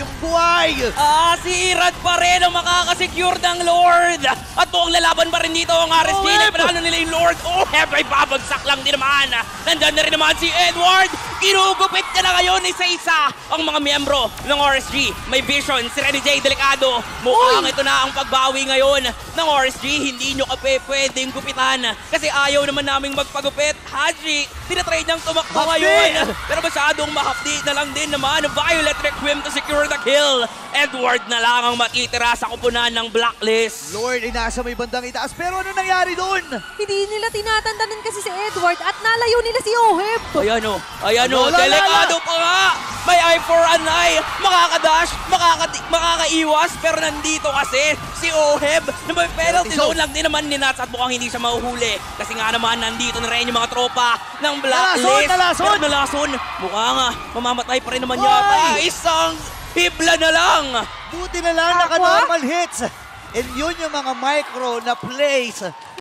yung buhay. Si Irad pa rin ang makakasecure ng Lord. At buong lalaban pa rin dito ang RSG. Panalo nila yung Lord. May babagsak lang din naman. Nandyan na rin naman si Edward. Kinugupit ka na ngayon isa-isa ang mga miyembro ng RSG. May vision, si Renny J. Delicado. Mukhang ito na ang pagbawi ngayon ng RSG. Hindi nyo pwedeng gupitan kasi ayaw naman naming magpagupit. Haji, tinatrade niyang tumakbo ngayon. Pero masyadong mahapdi na lang din naman. Violet Requiem to secure the kill. Edward na lang ang matitira sa kupunan ng Blacklist. Lord ay nasa may bandang itaas. Pero ano nangyari doon? Hindi nila tinatandanan kasi si Edward at nalayo nila si Oheb. Ayan o, Delicado pa nga. May eye for an eye. Makakadash, makakaiwas. Pero nandito kasi si Oheb na may penalty zone lang din naman ni Nats at mukhang hindi siya mahuhuli. Kasi nga naman nandito na rin yung mga tropa ng Blacklist. Nalason! Pero nalason. Mukha nga, mamamatay pa rin naman yata. Isang hibla na lang. Buti na lang naka-normal hits. And yun yung mga micro na plays